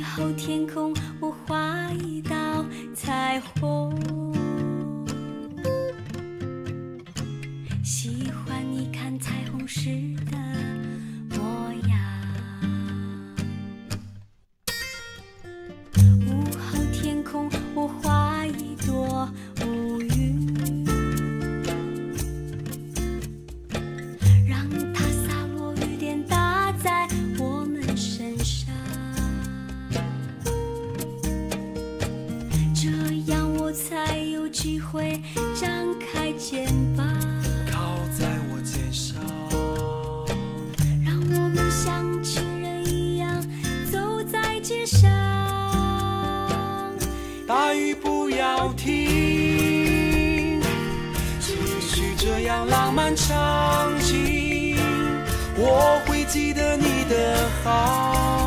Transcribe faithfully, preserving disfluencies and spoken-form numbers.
后天空我画一道彩虹，喜欢你看彩虹时的模样。午后天空我画一朵乌云，让它洒落雨点打在我们身上，这样我才有机会张开肩膀， 靠在我肩上， 让我们像情人一样走在街上。 大雨不要停，继续这样浪漫场景，我会记得你的好。